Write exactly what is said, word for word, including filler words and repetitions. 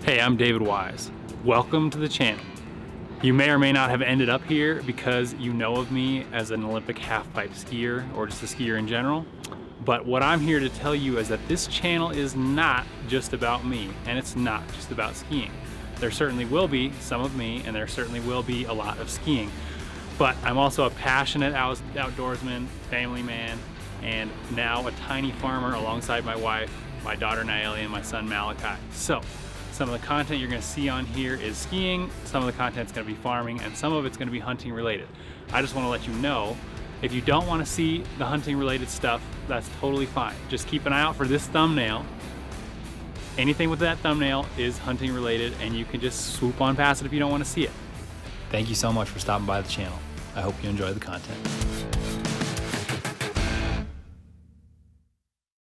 Hey, I'm David Wise. Welcome to the channel. You may or may not have ended up here because you know of me as an Olympic halfpipe skier or just a skier in general. But what I'm here to tell you is that this channel is not just about me, and it's not just about skiing. There certainly will be some of me, and there certainly will be a lot of skiing. But I'm also a passionate out outdoorsman, family man, and now a tiny farmer alongside my wife, my daughter Naeli, and my son Malachi. So, some of the content you're going to see on here is skiing, some of the content's going to be farming, and some of it's going to be hunting related. I just want to let you know, if you don't want to see the hunting related stuff, that's totally fine. Just keep an eye out for this thumbnail. Anything with that thumbnail is hunting related, and you can just swoop on past it if you don't want to see it. Thank you so much for stopping by the channel. I hope you enjoy the content.